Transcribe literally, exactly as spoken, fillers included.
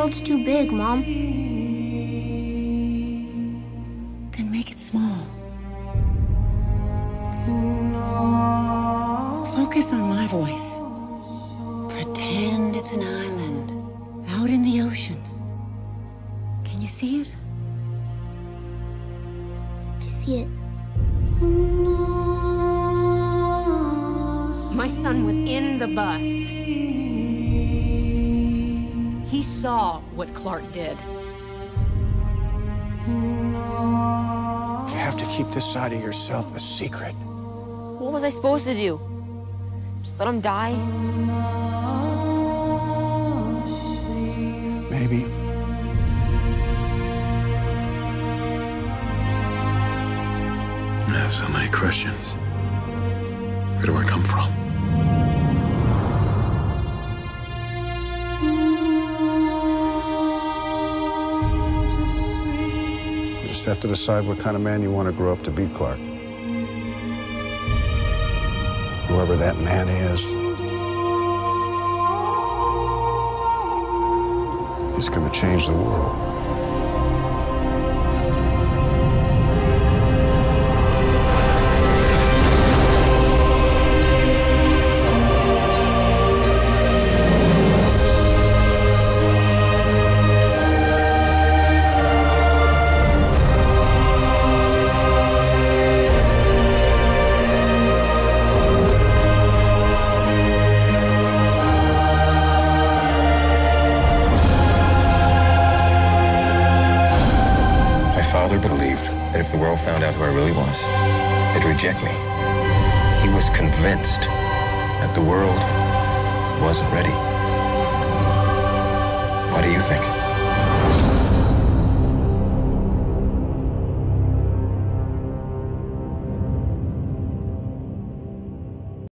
world's too big, Mom. Then make it small. Focus on my voice. Pretend it's an island out in the ocean. Can you see it? I see it. My son was in the bus. He saw what Clark did. You have to keep this side of yourself a secret. What was I supposed to do? Just let him die? Maybe. I have so many questions. Where do I come from? You just have to decide what kind of man you want to grow up to be, Clark. Whoever that man is, he's going to change the world. Father believed that if the world found out who I really was, they'd reject me. He was convinced that the world wasn't ready. What do you think?